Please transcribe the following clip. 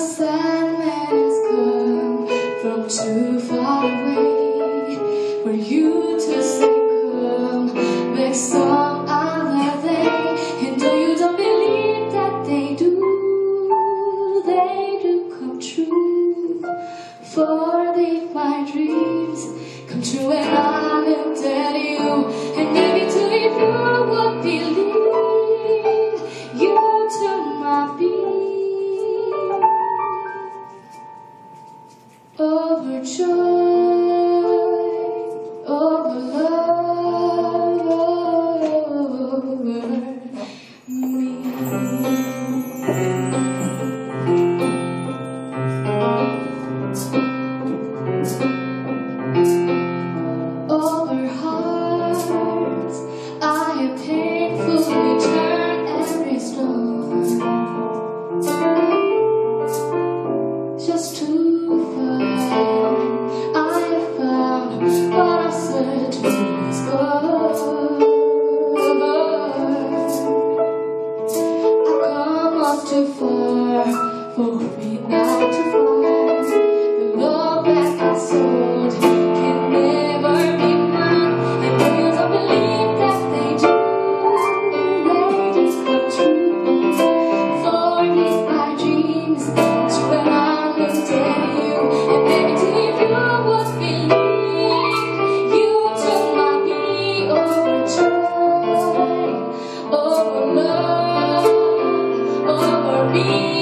Sandman has come from too far away for you to say come back some other day. And though you don't believe that they do come true. For if my dreams come true and I looked at you, and maybe too if you would believe, you took my beat. Overjoyed, overloved me. Over hearts, I have painfully turned every stone, just to find I have found what I searched for discover. I've come up too far for me now to find the love that I sold can never be mine. And though you don't believe that they do come true. For if my dreams to when I looked at you, and maybe too if you would believe, you took my beat. Overjoyed, over love, over me.